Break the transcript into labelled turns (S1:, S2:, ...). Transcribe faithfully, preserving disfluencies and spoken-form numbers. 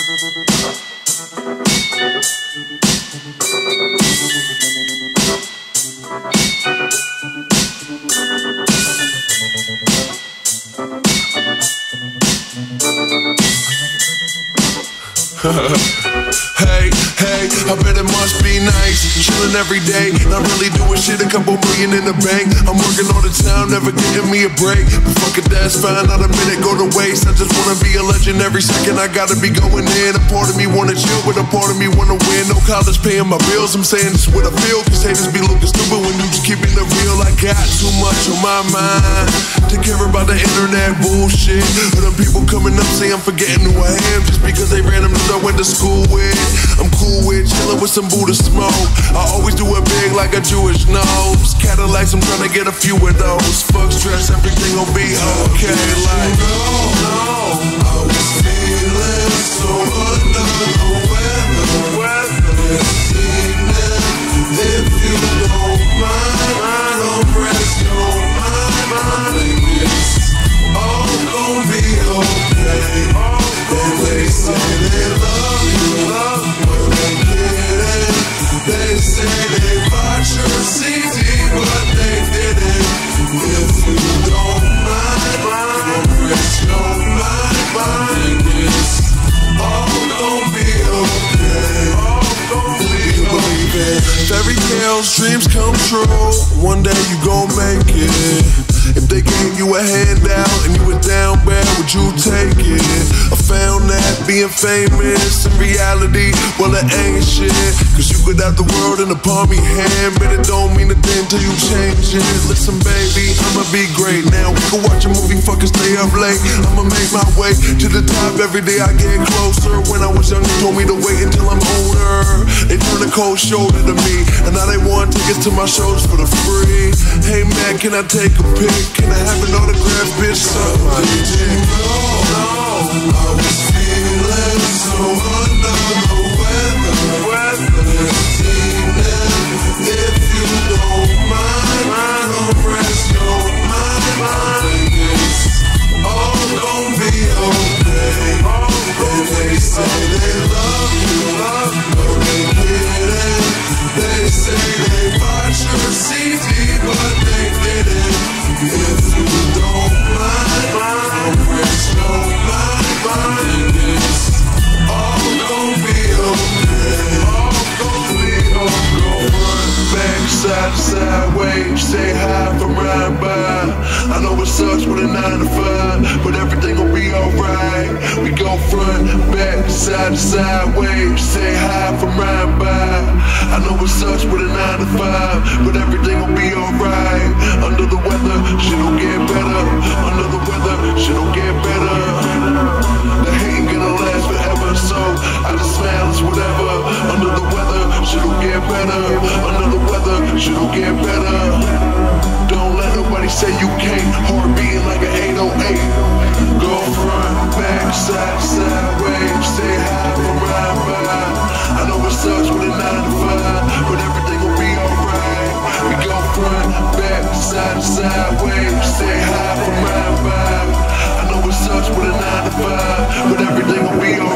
S1: Hey, hey, I bet it must be nice. Chillin' every day, not really doing shit, a couple million in the bank. I'm working all the time, never getting me a break. But fuck it, that's fine, not a minute go to waste. I just wanna be a legend every second, I gotta be going in. A part of me wanna chill, but a part of me wanna win. No college paying my bills, I'm saying this what I feel. Cause haters be looking stupid when you just keeping it real. I got too much on my mind to care about the internet bullshit. But them people coming up say I'm forgetting who I am just because they random dudes I went to school with. I'm cool with chillin' with some Buddha smoke. I always do it big like a Jewish nose. Cadillacs, I'm trying to get a few of those. Fuck stress, everything gon' be okay. Like, no, no, I was feeling so under the weather. This evening, if you don't mind, don't press your mind. It's all gon' be okay. And they say they love you, love when they get it. They say they bought your C D, but they didn't. If you don't mind, don't press your mind, mind. It's all gon' be okay. All gon' be okay. Fairy tales, dreams come true. One day you gon' make it. If they gave you a handout and you were down bad, would you take it? I found that being famous in reality, well it ain't shit. Cause you could have the world in the palm of your hand, but it don't mean a thing till you change it. Listen baby, I'ma be great now. We can watch a movie, fucking stay up late. I'ma make my way to the top every day I get closer. When I was young they told me to wait until I'm older. They turned a cold shoulder to me, and now they want tickets to my shows for the free. Hey man, can I take a pic? Can I have an autograph, bitch? Somebody did. No, no, I was feeling so under the weather. This evening, if you don't mind, don't press your mind. It's all gon' be okay. And they say they love you, love when they get it. They say they bought your C D, but they didn't. If you don't mind, don't press your mind, mind. It's all gon' be okay. All gon' be okay. Run back, side to side, wave, say hi from right by. I know it sucks with a nine to five, but everything gon' be alright. We go front, back, side to side, wave, say hi from right by. I know it sucks with a nine to five, but everything gon' be alright. Under the weather, shit'll get better. Under the weather, shit'll get better. The hate ain't gonna last forever, so I just smile, it's whatever. Under the weather, shit'll get better. Under the weather, shit'll get better. Don't let nobody say you can't. Heart beating like an eight oh eight. Go front, back, side, sideways. Say hi from right by. I know it sucks with a nine to five, but everything will be alright. We go front, back, side, sideways. Say hi from right by. I know it sucks with a nine to five, but everything will be alright.